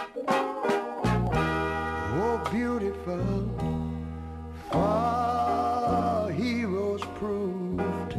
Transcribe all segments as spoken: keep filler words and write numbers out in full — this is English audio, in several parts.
Oh, beautiful, far heroes proved.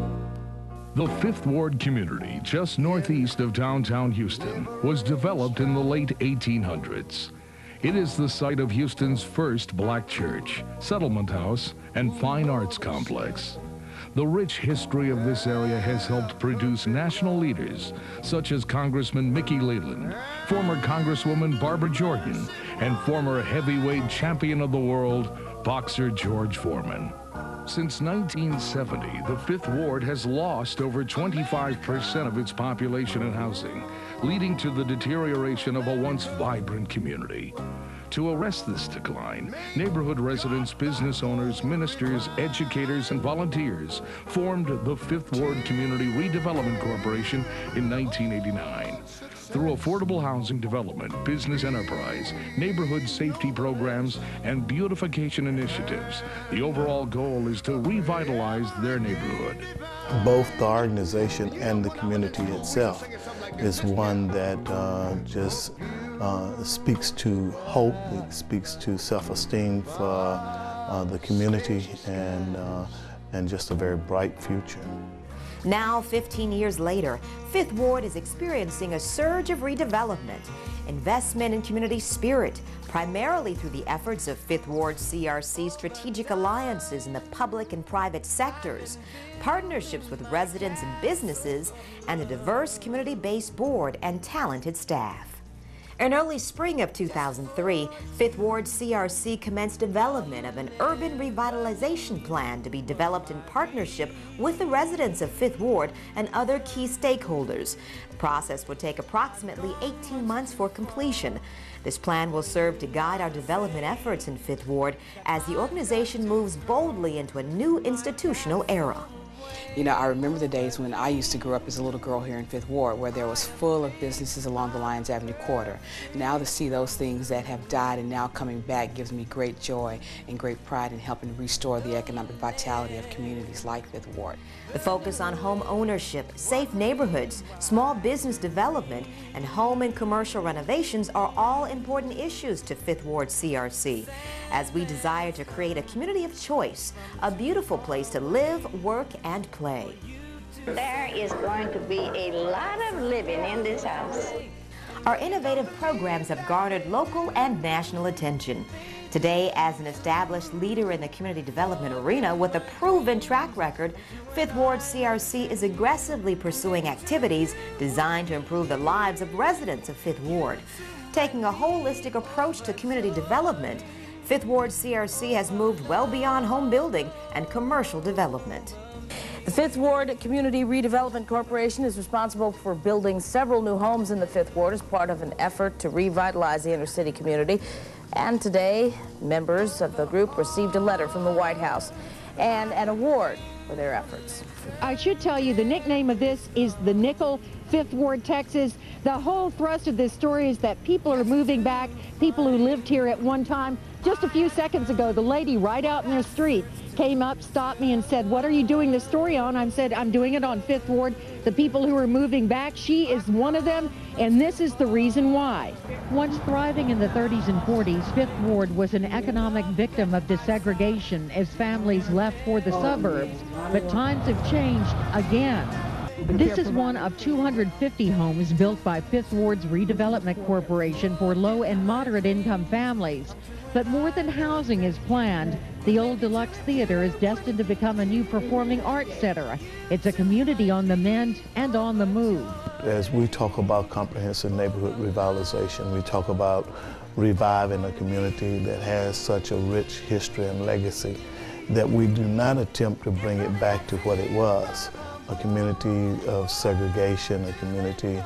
The Fifth Ward community, just northeast of downtown Houston, was developed in the late eighteen hundreds. It is the site of Houston's first black church, settlement house, and fine arts complex. The rich history of this area has helped produce national leaders such as Congressman Mickey Leland, former Congresswoman Barbara Jordan, and former heavyweight champion of the world, boxer George Foreman. Since nineteen seventy, the Fifth Ward has lost over twenty-five percent of its population and housing, leading to the deterioration of a once vibrant community. To arrest this decline, neighborhood residents, business owners, ministers, educators, and volunteers formed the Fifth Ward Community Redevelopment Corporation in nineteen eighty-nine. Through affordable housing development, business enterprise, neighborhood safety programs, and beautification initiatives, the overall goal is to revitalize their neighborhood. Both the organization and the community itself is one that uh, just uh, speaks to hope, it speaks to self-esteem for uh, the community, and, uh, and just a very bright future. Now, fifteen years later, Fifth Ward is experiencing a surge of redevelopment, investment in community spirit, primarily through the efforts of Fifth Ward C R C strategic alliances in the public and private sectors, partnerships with residents and businesses, and a diverse community-based board and talented staff. In early spring of two thousand three, Fifth Ward C R C commenced development of an urban revitalization plan to be developed in partnership with the residents of Fifth Ward and other key stakeholders. The process would take approximately eighteen months for completion. This plan will serve to guide our development efforts in Fifth Ward as the organization moves boldly into a new institutional era. You know, I remember the days when I used to grow up as a little girl here in Fifth Ward, where there was full of businesses along the Lyons Avenue corridor. Now to see those things that have died and now coming back gives me great joy and great pride in helping restore the economic vitality of communities like Fifth Ward. The focus on home ownership, safe neighborhoods, small business development, and home and commercial renovations are all important issues to Fifth Ward C R C, as we desire to create a community of choice, a beautiful place to live, work, and play. There is going to be a lot of living in this house. Our innovative programs have garnered local and national attention. Today, as an established leader in the community development arena with a proven track record, Fifth Ward C R C is aggressively pursuing activities designed to improve the lives of residents of Fifth Ward. Taking a holistic approach to community development, Fifth Ward C R C has moved well beyond home building and commercial development. The Fifth Ward Community Redevelopment Corporation is responsible for building several new homes in the Fifth Ward as part of an effort to revitalize the inner city community. And today, members of the group received a letter from the White House and an award for their efforts. I should tell you the nickname of this is the Nickel, Fifth Ward, Texas. The whole thrust of this story is that people are moving back, people who lived here at one time. Just a few seconds ago, the lady right out in the street came up, stopped me, and said, "What are you doing this story on?" I said, "I'm doing it on Fifth Ward, the people who are moving back." She is one of them, and this is the reason why. Once thriving in the thirties and forties, Fifth Ward was an economic victim of desegregation as families left for the suburbs. But times have changed again. This is one of two hundred fifty homes built by Fifth Ward's Redevelopment Corporation for low and moderate income families. But more than housing is planned. The old Deluxe Theater is destined to become a new performing arts center. It's a community on the mend and on the move. As we talk about comprehensive neighborhood revitalization, we talk about reviving a community that has such a rich history and legacy, that we do not attempt to bring it back to what it was, a community of segregation, a community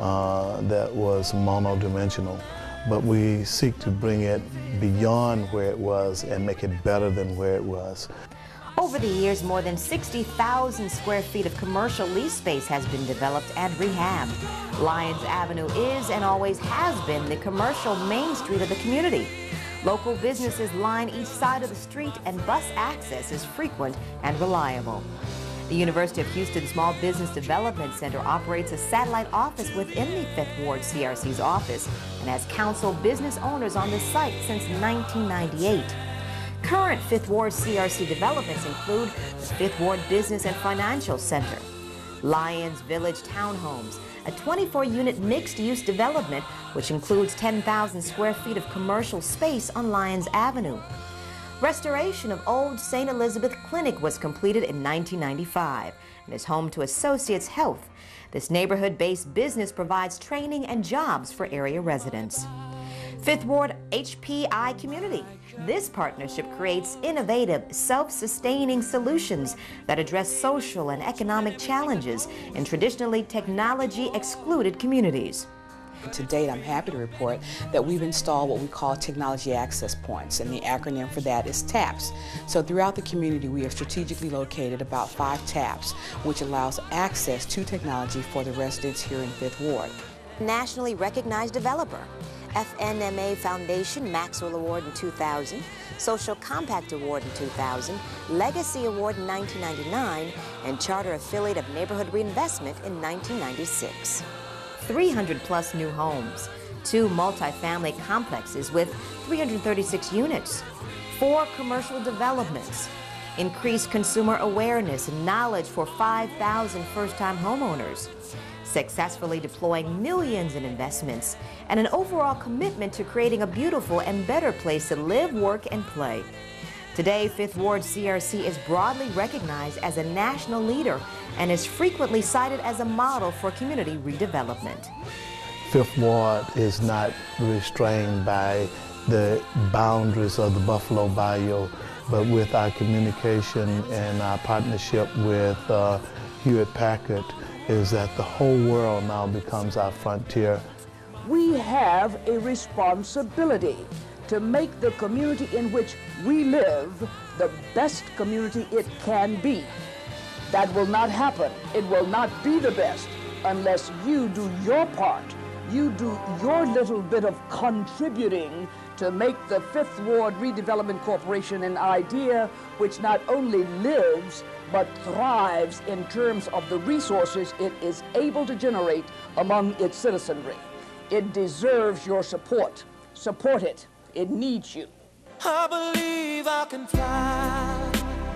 uh, that was monodimensional. But we seek to bring it beyond where it was and make it better than where it was. Over the years, more than sixty thousand square feet of commercial lease space has been developed and rehabbed. Lyons Avenue is and always has been the commercial main street of the community. Local businesses line each side of the street and bus access is frequent and reliable. The University of Houston Small Business Development Center operates a satellite office within the Fifth Ward C R C's office and has counseled business owners on the site since nineteen ninety-eight. Current Fifth Ward C R C developments include the Fifth Ward Business and Financial Center, Lions Village Townhomes, a twenty-four unit mixed-use development which includes ten thousand square feet of commercial space on Lyons Avenue. Restoration of old Saint Elizabeth Clinic was completed in nineteen ninety-five and is home to Associates Health. This neighborhood-based business provides training and jobs for area residents. Fifth Ward H P I Community. This partnership creates innovative, self-sustaining solutions that address social and economic challenges in traditionally technology-excluded communities. To date, I'm happy to report that we've installed what we call technology access points, and the acronym for that is TAPS. So throughout the community, we have strategically located about five TAPS, which allows access to technology for the residents here in Fifth Ward. Nationally recognized developer, F N M A Foundation Maxwell Award in two thousand, Social Compact Award in two thousand, Legacy Award in nineteen ninety-nine, and Charter Affiliate of Neighborhood Reinvestment in nineteen ninety-six. three hundred plus new homes, two multifamily complexes with three hundred thirty-six units, four commercial developments, increased consumer awareness and knowledge for five thousand first-time homeowners, successfully deploying millions in investments, and an overall commitment to creating a beautiful and better place to live, work, and play. Today, Fifth Ward C R C is broadly recognized as a national leader and is frequently cited as a model for community redevelopment. Fifth Ward is not restrained by the boundaries of the Buffalo Bayou, but with our communication and our partnership with uh, Hewlett-Packard, is that the whole world now becomes our frontier. We have a responsibility to make the community in which we live the best community it can be. That will not happen. It will not be the best unless you do your part. You do your little bit of contributing to make the Fifth Ward Redevelopment Corporation an idea which not only lives but thrives in terms of the resources it is able to generate among its citizenry. It deserves your support. Support it. It needs you. I believe I can fly.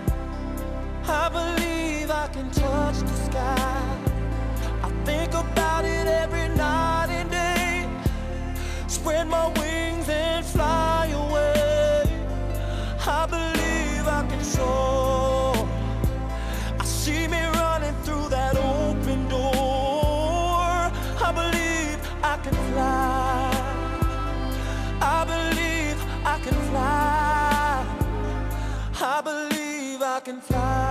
I believe I can touch the sky. I think about it every night and day. Spread my wings and fly away. I believe I can soar. I see me running through that open door. I believe I can fly. I believe I can fly. I believe I can fly.